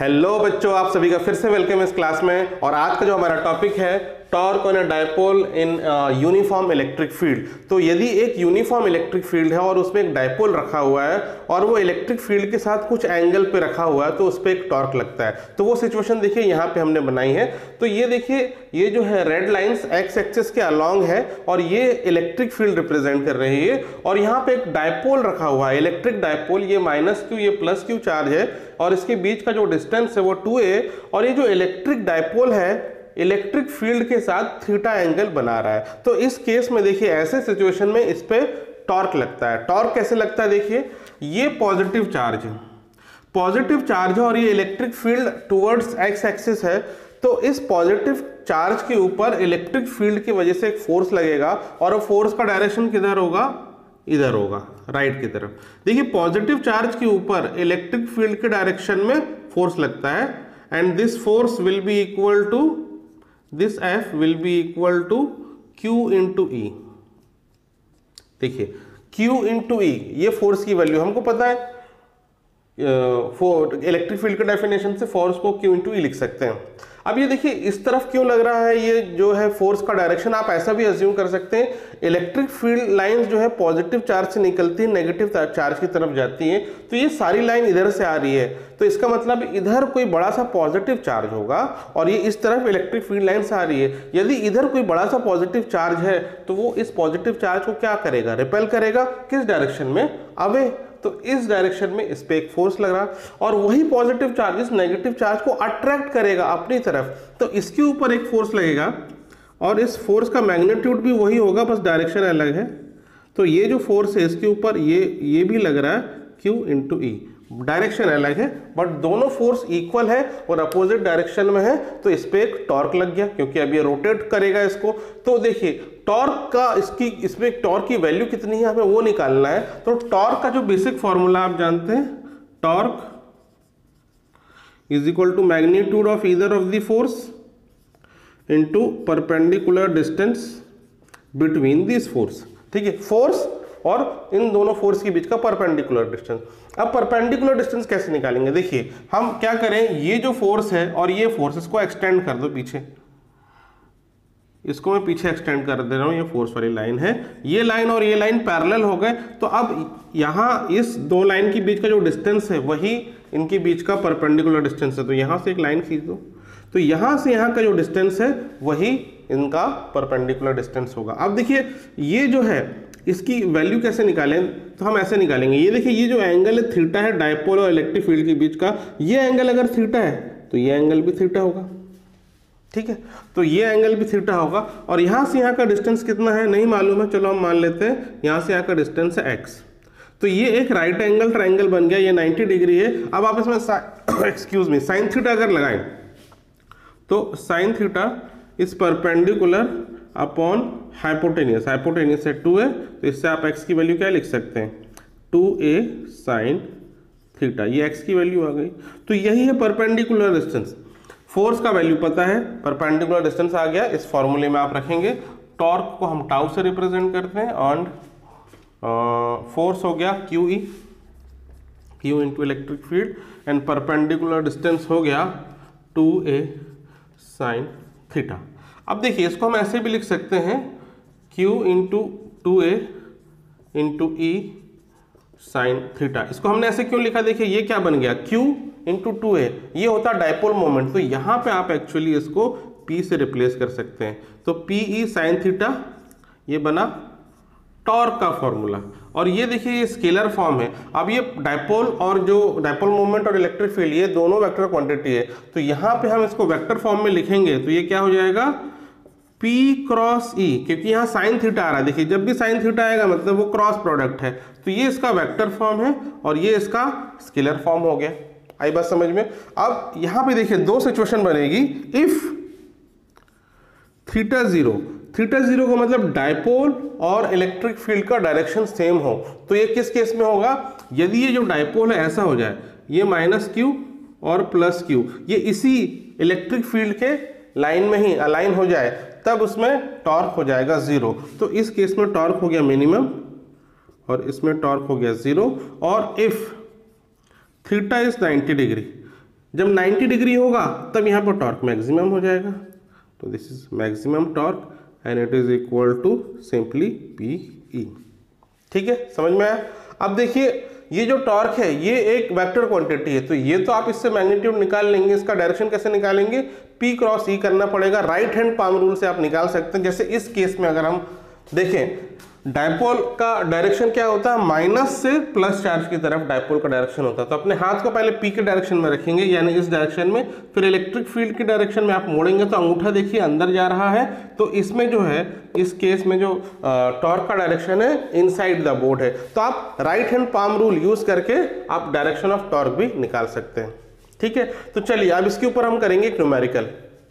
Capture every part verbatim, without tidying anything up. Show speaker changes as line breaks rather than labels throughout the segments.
Hello बच्चों, आप सभी का फिर से वेलकम इस क्लास में। और आज का जो हमारा टॉपिक है torque on a dipole in uniform electric field. तो यदि एक यूनिफॉर्म इलेक्ट्रिक फील्ड है और उसमें एक डायपोल रखा हुआ है और वो इलेक्ट्रिक फील्ड के साथ कुछ एंगल पे रखा हुआ है तो उस पर एक टॉर्क लगता है। तो वो सिचुएशन देखिए यहाँ पे हमने बनाई है। तो ये देखिए, ये जो है रेड लाइंस एक्स एक्सिस के अलॉन्ग है और ये इलेक्ट्रिक फील्ड रिप्रेजेंट कर रही है। और यहाँ पे एक डायपोल रखा हुआ है, इलेक्ट्रिक डायपोल। ये माइनस क्यू, ये प्लस क्यू चार्ज है और इसके बीच का जो डिस्टेंस है वो टू ए। और ये जो इलेक्ट्रिक डायपोल है इलेक्ट्रिक फील्ड के साथ थीटा एंगल बना रहा है। तो इस केस में देखिए, ऐसे सिचुएशन में इस पे टॉर्क लगता है। टॉर्क कैसे लगता है, देखिए ये पॉजिटिव चार्ज है, पॉजिटिव चार्ज है और ये electric field towards x axis है। तो इस पॉजिटिव चार्ज के ऊपर इलेक्ट्रिक फील्ड की वजह से एक फोर्स लगेगा और वो फोर्स का डायरेक्शन किधर होगा, इधर होगा, राइट की तरफ। देखिए पॉजिटिव चार्ज के ऊपर इलेक्ट्रिक फील्ड के डायरेक्शन में फोर्स लगता है and this force will be equal to this F will be equal to Q into E। देखिए Q into E ये फोर्स की वैल्यू हमको पता है, इलेक्ट्रिक फील्ड के डेफिनेशन से फोर्स को Q into E लिख सकते हैं। अब ये देखिए इस तरफ क्यों लग रहा है, ये जो है फोर्स का डायरेक्शन आप ऐसा भी अज्यूम कर सकते हैं, इलेक्ट्रिक फील्ड लाइंस जो है पॉजिटिव चार्ज से निकलती है, नेगेटिव चार्ज की तरफ जाती है। तो ये सारी लाइन इधर से आ रही है, तो इसका मतलब इधर कोई बड़ा सा पॉजिटिव चार्ज होगा और ये इस तरफ इलेक्ट्रिक फील्ड लाइन से आ रही है। यदि इधर कोई बड़ा सा पॉजिटिव चार्ज है तो वो इस पॉजिटिव चार्ज को क्या करेगा, रिपेल करेगा। किस डायरेक्शन में, अवे। तो इस डायरेक्शन में इस पे एक फोर्स लग रहा और वही पॉजिटिव चार्ज इस नेगेटिव चार्ज को अट्रैक्ट करेगा अपनी तरफ। तो इसके ऊपर एक फोर्स लगेगा और इस फोर्स का मैग्नीट्यूड भी वही होगा, बस डायरेक्शन अलग है। तो ये जो फोर्स है इसके ऊपर ये ये भी लग रहा है Q इंटू ई, डायरेक्शन अलग है बट दोनों फोर्स इक्वल है और अपोजिट डायरेक्शन में है। तो इस पे एक टॉर्क लग गया क्योंकि अब ये रोटेट करेगा इसको। तो देखिए टॉर्क का इसकी इसमें टॉर्क की वैल्यू कितनी है हमें वो निकालना है। तो टॉर्क का जो बेसिक फॉर्मूला आप जानते हैं, torque is equal to magnitude of either of the force into perpendicular distance between this force. ठीक है, फोर्स और इन दोनों फोर्स के बीच का परपेंडिकुलर डिस्टेंस। अब परपेंडिकुलर डिस्टेंस कैसे निकालेंगे, देखिए हम क्या करें, ये जो फोर्स है और ये फोर्स, इसको एक्सटेंड कर दो पीछे, इसको मैं पीछे एक्सटेंड कर दे रहा हूं, ये फोर्स वाली लाइन है, ये लाइन और ये लाइन पैरेलल हो गए। तो अब यहाँ इस दो लाइन के बीच का जो डिस्टेंस है वही इनके बीच का परपेंडिकुलर डिस्टेंस है। तो यहाँ से एक लाइन खींच दो, तो यहाँ से यहाँ का जो डिस्टेंस है वही इनका परपेंडिकुलर डिस्टेंस होगा। अब देखिए ये जो है इसकी वैल्यू कैसे निकालें, तो हम ऐसे निकालेंगे। ये देखिए ये जो एंगल है थीटा है डायपोल और इलेक्ट्रिक फील्ड के बीच का, ये एंगल अगर थीटा है तो ये एंगल भी थीटा होगा। ठीक है, तो ये एंगल भी थीटा होगा और यहाँ से यहाँ का डिस्टेंस कितना है नहीं मालूम है, चलो हम मान लेते हैं यहाँ से यहाँ का डिस्टेंस है एक्स। तो ये एक राइट एंगल ट्राइंगल बन गया, ये नाइन्टी डिग्री है। अब आप इसमें एक्सक्यूज मी साइन थीटा अगर लगाएं तो sine theta is perpendicular upon hypotenuse, hypotenuse है टू ए, तो इससे आप x की वैल्यू क्या लिख सकते हैं, टू ए साइन थीटा, ये x की वैल्यू आ गई। तो यही है परपेंडिकुलर डिस्टेंस। फोर्स का वैल्यू पता है, परपेंडिकुलर डिस्टेंस आ गया, इस फॉर्मूले में आप रखेंगे। टॉर्क को हम टाउ से रिप्रेजेंट करते हैं और फोर्स हो गया q E, q into electric field and perpendicular distance हो गया टू ए साइन थीटा। अब देखिए इसको हम ऐसे भी लिख सकते हैं, Q into two A into E sine theta. इसको हमने ऐसे क्यों लिखा, देखिए ये क्या बन गया, Q इंटू टू ए, ये होता डायपोल मोमेंट। तो यहाँ पे आप एक्चुअली इसको P से रिप्लेस कर सकते हैं। तो पी ई साइन थीटा ये बना टॉर्क का फॉर्मूला। और ये देखिए ये स्केलर फॉर्म है। अब ये डायपोल और जो डायपोल मोमेंट और इलेक्ट्रिक फील्ड ये दोनों वेक्टर क्वांटिटी है। तो यहाँ पे हम इसको वेक्टर फॉर्म में लिखेंगे तो ये क्या हो जाएगा, P क्रॉस E, क्योंकि यहाँ साइन थीटा आ रहा है। देखिए जब भी साइन थीटा आएगा मतलब वो क्रॉस प्रोडक्ट है। तो ये इसका वेक्टर फॉर्म है और ये इसका स्केलर फॉर्म हो गया। आई बात समझ में। अब यहाँ पे देखिए दो सिचुएशन बनेगी। If theta zero, theta zero का मतलब डायपोल और इलेक्ट्रिक फील्ड का डायरेक्शन सेम हो, तो ये किस केस में होगा, यदि ये जो डायपोल है ऐसा हो जाए, ये माइनस क्यू और प्लस क्यू ये इसी इलेक्ट्रिक फील्ड के लाइन में ही अलाइन हो जाए, तब उसमें टॉर्क हो जाएगा जीरो। तो इस केस में टॉर्क हो गया मिनिमम और इसमें टॉर्क हो गया जीरो। और if theta is ninety degree, जब नाइन्टी डिग्री होगा तब यहाँ पर टॉर्क मैक्सिमम हो जाएगा, तो this is maximum torque and it is equal to simply P E. ठीक है, समझ में आया। अब देखिए ये जो टॉर्क है ये एक वेक्टर क्वांटिटी है, तो ये तो आप इससे मैग्नीट्यूड निकाल लेंगे, इसका डायरेक्शन कैसे निकालेंगे, P क्रॉस ई करना पड़ेगा, राइट हैंड पाम रूल से आप निकाल सकते हैं। जैसे इस केस में अगर हम देखें डायपोल का डायरेक्शन क्या होता है, माइनस से प्लस चार्ज की तरफ डायपोल का डायरेक्शन होता है, तो अपने हाथ को पहले P के डायरेक्शन में रखेंगे यानी इस डायरेक्शन में, फिर इलेक्ट्रिक फील्ड की डायरेक्शन में आप मोड़ेंगे तो अंगूठा देखिए अंदर जा रहा है, तो इसमें जो है इस केस में जो टॉर्क का डायरेक्शन है इनसाइड द बोर्ड है, तो आप right hand palm rule use करके आप डायरेक्शन ऑफ टॉर्क भी निकाल सकते हैं। ठीक है, तो चलिए अब इसके ऊपर हम करेंगे एक न्यूमेरिकल।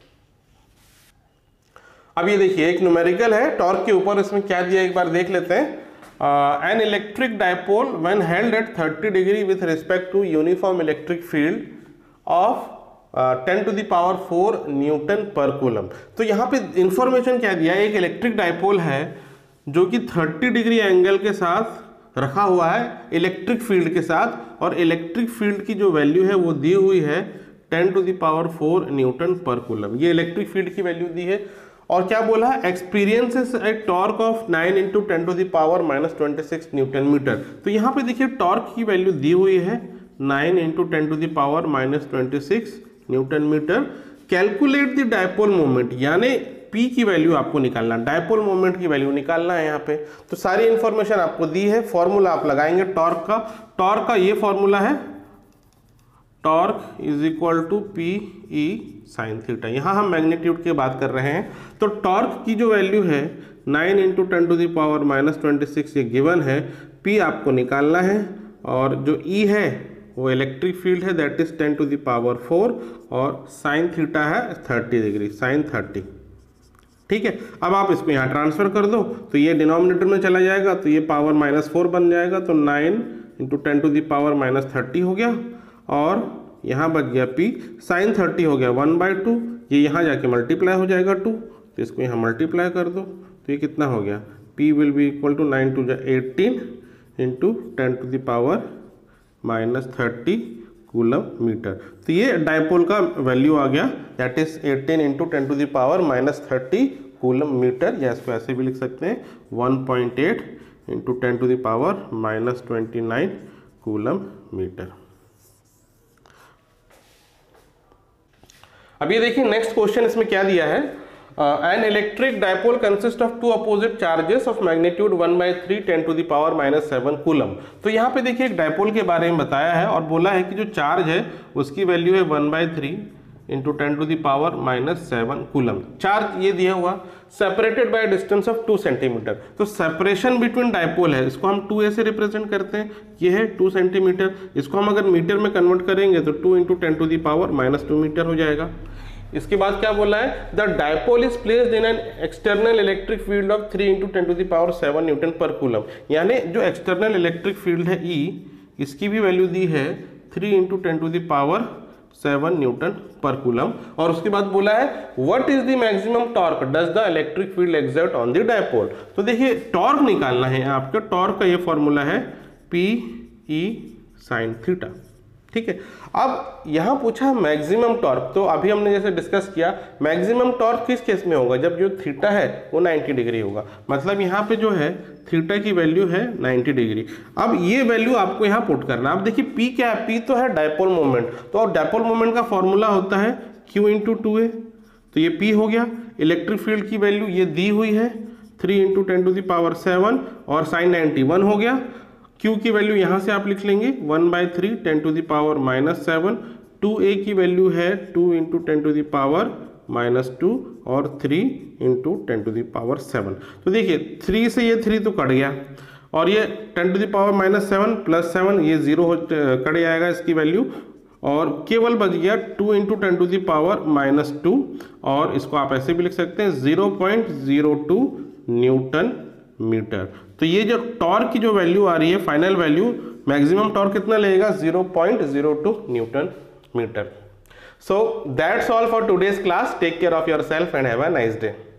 अब ये देखिए एक न्यूमेरिकल है टॉर्क के ऊपर, इसमें क्या दिया एक बार देख लेते हैं। An electric dipole when held at thirty degree with respect to uniform electric field of ten to the power four newton per coulomb. तो यहाँ पे इंफॉर्मेशन क्या दिया है, एक इलेक्ट्रिक डायपोल है जो कि थर्टी डिग्री एंगल के साथ रखा हुआ है इलेक्ट्रिक फील्ड के साथ, और इलेक्ट्रिक फील्ड की जो वैल्यू है वो दी हुई है ten to the power four newton per coulomb. ये इलेक्ट्रिक फील्ड की वैल्यू दी है, और क्या बोला है, experiences a torque of nine into ten to the power minus twenty six newton metre. तो यहाँ पे देखिए टॉर्क की वैल्यू दी हुई है nine into ten to the power minus twenty six newton metre. Calculate the dipole moment, यानी P की वैल्यू आपको निकालना, डायपोल मोमेंट की वैल्यू निकालना है यहाँ पे। तो सारी इंफॉर्मेशन आपको दी है, फॉर्मूला आप लगाएंगे टॉर्क का, टॉर्क का ये फॉर्मूला है torque is equal to P E sine theta. यहाँ हम मैग्नीट्यूड की बात कर रहे हैं, तो टॉर्क की जो वैल्यू है nine into ten to the power minus twenty six ये गिवन है, P आपको निकालना है, और जो E है वो इलेक्ट्रिक फील्ड है that is ten to the power four, और साइन थीटा है थर्टी डिग्री, साइन थर्टी। ठीक है, अब आप इसको यहाँ ट्रांसफर कर दो तो ये डिनोमिनेटर में चला जाएगा, तो ये पावर माइनस फोर बन जाएगा, तो nine into ten to the power minus thirty हो गया, और यहाँ बच गया P साइन थर्टी हो गया वन बाई टू, ये यहाँ जाके मल्टीप्लाई हो जाएगा टू, तो इसको यहाँ मल्टीप्लाई कर दो, तो ये कितना हो गया, P will be equal to nine two जा eighteen into ten to the power minus thirty coulomb metre. तो ये डायपोल का वैल्यू आ गया that is eighteen into ten to the power minus thirty coulomb metre, या इसको ऐसे भी लिख सकते हैं one point eight into ten to the power minus twenty nine coulomb metre. अब ये देखिए नेक्स्ट क्वेश्चन इसमें क्या दिया है, N electric dipole consist of two opposite charges of magnitude one by three ten to the power minus seven coulomb. तो यहाँ पे देखिए एक डायपोल के बारे में बताया है और बोला है कि जो चार्ज है उसकी वैल्यू है one by three into ten to the power minus seven coulomb. Charge ये दिया हुआ separated by distance of two centimetre. तो सेपरेशन बिटवीन डायपोल है, इसको हम टू ए से रिप्रेजेंट करते हैं, ये है टू सेंटीमीटर, इसको हम अगर मीटर में कन्वर्ट करेंगे तो two into ten to the power minus two metre हो जाएगा। इसके बाद क्या बोला है, the dipole is placed in an external electric field of three into ten to the power seven newton per coulomb. यानी जो एक्सटर्नल इलेक्ट्रिक फील्ड है E, इसकी भी वैल्यू दी है three into ten to the power seven newton per coulomb. और उसके बाद बोला है what is the maximum torque does the electric field exert on the dipole. तो देखिए टॉर्क निकालना है आपका, टॉर्क का ये फॉर्मूला है पी ई साइन थीटा। ठीक है, अब यहां पूछा मैक्सिमम टॉर्क, तो अभी हमने जैसे डिस्कस किया मैक्सिमम टॉर्क किस केस में होगा, जब जो थीटा है वो नाइन्टी डिग्री होगा। मतलब यहाँ पे जो है थीटा की वैल्यू है नाइन्टी डिग्री। अब ये वैल्यू आपको यहाँ पुट करना। अब देखिए P क्या है, P तो है डायपोल मोमेंट, तो डायपोल मोमेंट का फॉर्मूला होता है Q इंटू टू ए, तो ये P हो गया। इलेक्ट्रिक फील्ड की वैल्यू ये दी हुई है three into ten to the power seven, और साइन नाइन्टी वन हो गया। Q की वैल्यू यहाँ से आप लिख लेंगे one by three ten to the power minus seven, two A की वैल्यू है two into ten to the power minus two, और three into ten to the power seven. तो देखिए थ्री से ये थ्री तो कट गया, और ये ten to the power minus seven plus seven ये जीरो कट जाएगा इसकी वैल्यू, और केवल बच गया two into ten to the power minus two, और इसको आप ऐसे भी लिख सकते हैं zero point zero two newton metre. तो ये जो टॉर्क की जो वैल्यू आ रही है फाइनल वैल्यू, मैक्सिमम टॉर्क कितना लगेगा zero point zero two newton metre. So that's all for today's class. Take care of yourself and have a nice day.